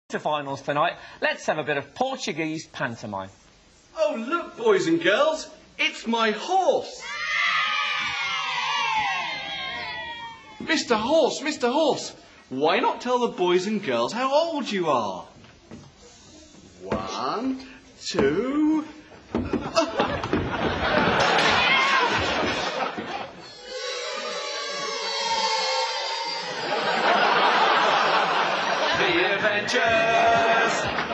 to finals tonight. Let's have a bit of Portuguese pantomime. Oh, look, boys and girls, it's my horse. Mr. Horse, Mr. Horse, why not tell the boys and girls how old you are? 1, 2... The Adventures